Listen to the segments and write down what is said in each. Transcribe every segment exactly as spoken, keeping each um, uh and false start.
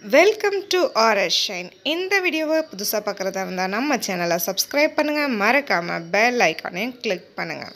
Welcome to RS shine. இந்த வீடியோவை புதுசாக பார்க்குறதா இருந்தால் நம்ம சேனலை சப்ஸ்கிரைப் பண்ணுங்கள், மறக்காமல் பெல் ஐக்கானையும் கிளிக் பண்ணுங்கள்.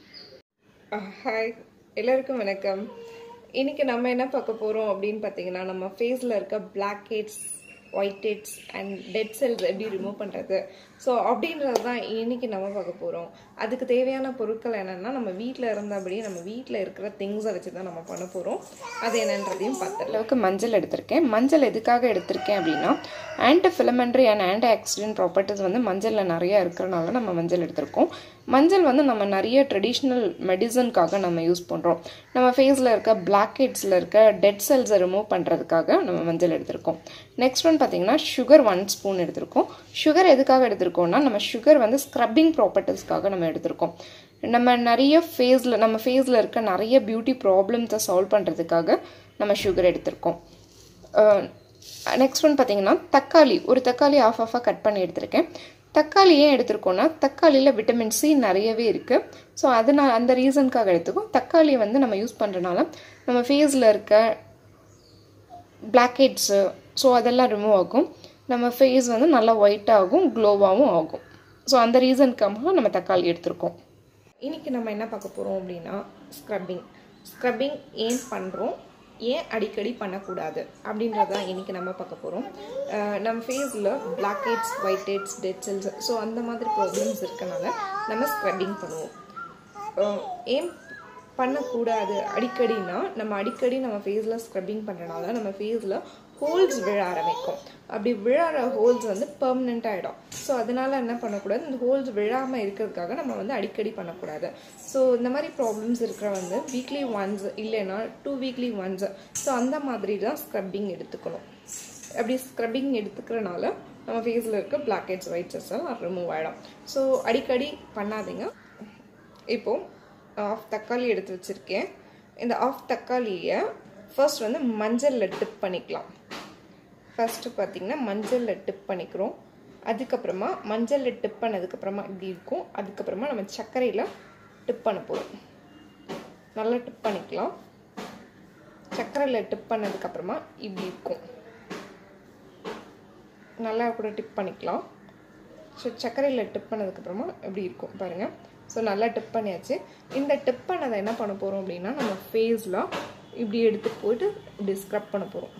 ஹாய், எல்லோருக்கும் வணக்கம். இன்றைக்கி நம்ம என்ன பார்க்க போகிறோம் அப்படின்னு பார்த்தீங்கன்னா, நம்ம ஃபேஸில் இருக்க blackheads, whiteheads and dead cells எப்படி ரிமூவ் பண்ணுறது, ஸோ அப்படின்றது தான் இன்றைக்கி நம்ம பார்க்க போகிறோம். அதுக்கு தேவையான பொருட்கள் என்னென்னா, நம்ம வீட்டில் இருந்தபடியே நம்ம வீட்டில் இருக்கிற திங்ஸை வச்சு தான் நம்ம பண்ண போகிறோம். அது என்னன்றதையும் பார்த்து அளவுக்கு மஞ்சள் எடுத்திருக்கேன். மஞ்சள் எதுக்காக எடுத்திருக்கேன் அப்படின்னா, anti inflammatory and anti oxidant properties வந்து மஞ்சளில் நிறையா இருக்கிறனால நம்ம மஞ்சள் எடுத்திருக்கோம். மஞ்சள் வந்து நம்ம நிறைய ட்ரெடிஷ்னல் மெடிசனுக்காக நம்ம யூஸ் பண்ணுறோம். நம்ம ஃபேஸில் இருக்க பிளாக் ஹெட்ஸில் இருக்க டெட் செல்ஸை ரிமூவ் பண்ணுறதுக்காக நம்ம மஞ்சள் எடுத்திருக்கோம். நெக்ஸ்ட் ஒன் பார்த்தீங்கன்னா, சுகர் ஒன் ஸ்பூன் எடுத்திருக்கோம். சுகர் எதுக்காக எடுத்திருக்கோம்னா, நம்ம சுகர் வந்து ஸ்க்ரப்பிங் ப்ராப்பர்ட்டிஸ்க்காக நம்ம எடுத்திருக்கோம். நம்ம நிறைய ஃபேஸில் நம்ம ஃபேஸில் இருக்க நிறைய பியூட்டி ப்ராப்ளம்ஸை சால்வ் பண்ணுறதுக்காக நம்ம சுகர் எடுத்திருக்கோம். நெக்ஸ்ட் ஒன் பார்த்தீங்கன்னா, தக்காளி ஒரு தக்காளி ஆஃப் ஆஃபாக கட் பண்ணி எடுத்திருக்கேன். தக்காளி ஏன் எடுத்திருக்கோன்னா, தக்காளியில் விட்டமின் சி நிறையவே இருக்குது. ஸோ அதனால் அந்த ரீசனுக்காக எடுத்துக்கோம். தக்காளி வந்து நம்ம யூஸ் பண்ணுறனால நம்ம ஃபேஸில் இருக்க பிளாக் ஹெட்ஸு ஸோ அதெல்லாம் ரிமூவ் ஆகும். நம்ம ஃபேஸ் வந்து நல்லா ஒயிட்டாகவும் க்ளோவாகவும் ஆகும். ஸோ அந்த ரீசனுக்காக நம்ம தக்காளி எடுத்திருக்கோம். இன்றைக்கி நம்ம என்ன பார்க்க போகிறோம் அப்படின்னா, ஸ்க்ரப்பிங் ஸ்க்ரப்பிங் ஏன் பண்ணுறோம், ஏன் அடிக்கடி பண்ணக்கூடாது அப்படின்றதான் இன்றைக்கி நம்ம பார்க்க போகிறோம். நம்ம ஃபேஸில் blackheads, whiteheads, dead cells so அந்த மாதிரி ப்ராப்ளம்ஸ் இருக்கனால நம்ம ஸ்க்ரப்பிங் பண்ணுவோம். ஏன் பண்ணக்கூடாது அடிக்கடினா, நம்ம அடிக்கடி நம்ம ஃபேஸில் ஸ்க்ரப்பிங் பண்ணுறனால நம்ம ஃபேஸில் ஹோல்ஸ் விழ ஆரம்பிக்கும். அப்படி விழாற ஹோல்ஸ் வந்து பெர்மனெண்ட் ஆகிடும். ஸோ அதனால் என்ன பண்ணக்கூடாது, இந்த ஹோல்ஸ் விழாமல் இருக்கிறதுக்காக நம்ம வந்து அடிக்கடி பண்ணக்கூடாது. ஸோ இந்த மாதிரி ப்ராப்ளம்ஸ் இருக்கிற வந்து வீக்லி ஒன்ஸ் இல்லைன்னா டூ வீக்லி ஒன்ஸ் ஸோ அந்த மாதிரி தான் ஸ்க்ரப்பிங் எடுத்துக்கணும். அப்படி ஸ்க்ரப்பிங் எடுத்துக்கிறனால நம்ம ஃபேஸில் இருக்க பிளாக் ஹெட்ஸ், ஒயிட் ஹெட்ஸ் எல்லாம் ரிமூவ் ஆகிடும். ஸோ அடிக்கடி பண்ணாதீங்க. இப்போது ஆஃப் தக்காளி எடுத்து வச்சுருக்கேன். இந்த ஆஃப் தக்காளியை ஃபர்ஸ்ட் வந்து மஞ்சளில் டிப் பண்ணிக்கலாம். ஃபர்ஸ்ட்டு பார்த்திங்கன்னா மஞ்சளில் டிப் பண்ணிக்கிறோம். அதுக்கப்புறமா மஞ்சளில் டிப் பண்ணதுக்கப்புறமா இப்படி இருக்கும். அதுக்கப்புறமா நம்ம சர்க்கரையில் டிப் பண்ண போகிறோம். நல்லா டிப் பண்ணிக்கலாம். சர்க்கரையில் டிப் பண்ணதுக்கப்புறமா இப்படி இருக்கும். நல்லா கூட டிப் பண்ணிக்கலாம். ஸோ சர்க்கரையில் டிப் பண்ணதுக்கப்புறமா இப்படி இருக்கும் பாருங்கள். ஸோ நல்லா டிப் பண்ணியாச்சு. இந்த டிப் பண்ணதை என்ன பண்ண போகிறோம் அப்படின்னா, நம்ம ஃபேஸில் இப்படி எடுத்து போயிட்டு இப்படி ஸ்க்ரப் பண்ண போகிறோம்.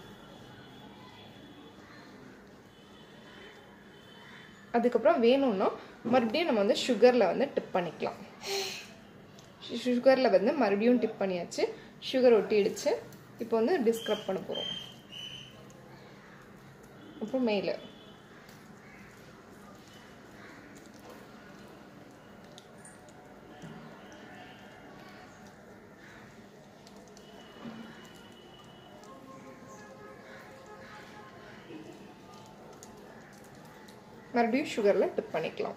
அதுக்கப்புறம் வேணும்னா மறுபடியும் நம்ம வந்து சுகரில் வந்து டிப் பண்ணிக்கலாம். சுகரில் வந்து மறுபடியும் டிப் பண்ணியாச்சு. சுகர் ஒட்டிடுச்சு. இப்போ வந்து இப்படி ஸ்க்ரப் பண்ண போகிறோம். அப்புறம் மேலே மறுபடியும் சுகரில் டிப் பண்ணிக்கலாம்.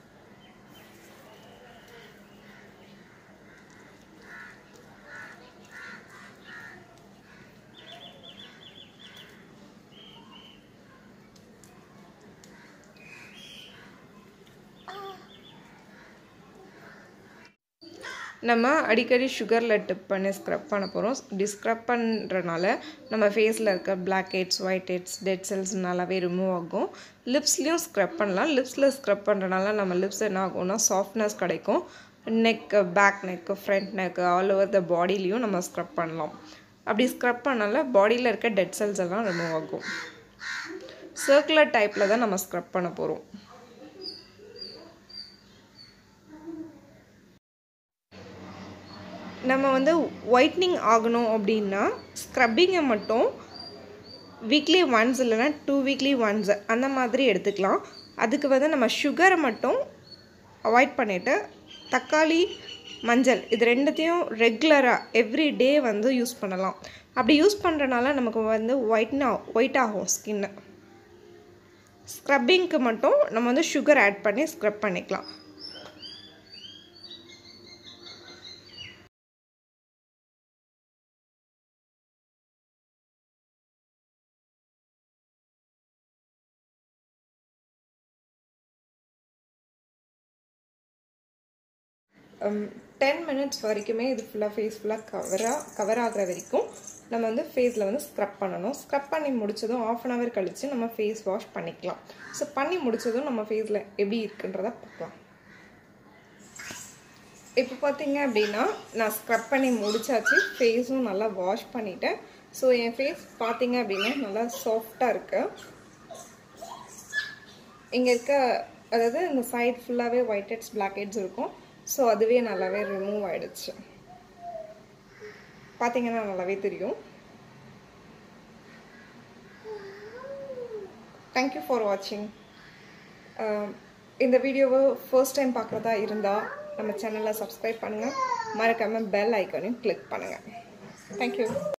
நம்ம அடிக்கடி சுகரில் டிப் பண்ணி ஸ்க்ரப் பண்ண போகிறோம். இப்படி ஸ்க்ரப் பண்ணுறனால நம்ம ஃபேஸில் இருக்க blackheads, whiteheads, dead cells நல்லாவே ரிமூவ் ஆகும். லிப்ஸ்லேயும் ஸ்க்ரப் பண்ணலாம். லிப்ஸில் ஸ்க்ரப் பண்ணுறனால நம்ம லிப்ஸ் என்ன ஆகும்னா சாஃப்ட்னஸ் கிடைக்கும். Neck, back neck, front neck, all over the பாடிலையும் நம்ம ஸ்க்ரப் பண்ணலாம். அப்படி ஸ்க்ரப் பண்ணனால பாடியில் இருக்க டெட் செல்ஸ் எல்லாம் ரிமூவ் ஆகும். சர்க்குலர் டைப்பில் தான் நம்ம ஸ்க்ரப் பண்ண போகிறோம். நம்ம வந்து ஒயிட்னிங் ஆகணும் அப்படின்னா ஸ்க்ரப்பிங்கை மட்டும் வீக்லி ஒன்ஸ் இல்லைன்னா டூ வீக்லி ஒன்ஸ் அந்த மாதிரி எடுத்துக்கலாம். அதுக்கு வந்து நம்ம சுகரை மட்டும் அவாய்ட் பண்ணிவிட்டு தக்காளி, மஞ்சள் இது ரெண்டுத்தையும் ரெகுலராக எவ்ரி டே வந்து யூஸ் பண்ணலாம். அப்படி யூஸ் பண்ணுறனால நமக்கு வந்து ஒயிட்னா ஒயிட் ஆகும் ஸ்கின்னு. ஸ்க்ரப்பிங்க்கு மட்டும் நம்ம வந்து சுகர் ஆட் பண்ணி ஸ்க்ரப் பண்ணிக்கலாம். டென் மினிட்ஸ் வரைக்குமே இது ஃபுல்லாக ஃபேஸ் ஃபுல்லாக கவராக கவர் ஆகிற வரைக்கும் நம்ம வந்து ஃபேஸில் வந்து ஸ்க்ரப் பண்ணணும். ஸ்க்ரப் பண்ணி முடிச்சதும் ஆஃப் அன் ஹவர் கழித்து நம்ம ஃபேஸ் வாஷ் பண்ணிக்கலாம். ஸோ பண்ணி முடிச்சதும் நம்ம ஃபேஸில் எப்படி இருக்குன்றத பார்க்கலாம். இப்போ பார்த்தீங்க அப்படின்னா நான் ஸ்க்ரப் பண்ணி முடிச்சாச்சு. ஃபேஸும் நல்லா வாஷ் பண்ணிட்டேன். ஸோ என் ஃபேஸ் பார்த்தீங்க அப்படின்னா நல்லா சாஃப்டாக இருக்கு. இங்கே இருக்க அதாவது இந்த சைட் ஃபுல்லாகவே ஒயிட் ஹெட்ஸ் பிளாக் ஹெட்ஸ் இருக்கும். ஸோ அதுவே நல்லாவே ரிமூவ் ஆகிடுச்சு. பார்த்தீங்கன்னா நல்லாவே தெரியும். தேங்க்யூ ஃபார் வாட்சிங். இந்த வீடியோவை ஃபர்ஸ்ட் டைம் பார்க்குறதா இருந்தால் நம்ம சேனலை சப்ஸ்கிரைப் பண்ணுங்கள். மறக்காமல் பெல் ஐக்கானையும் கிளிக் பண்ணுங்கள். தேங்க்யூ.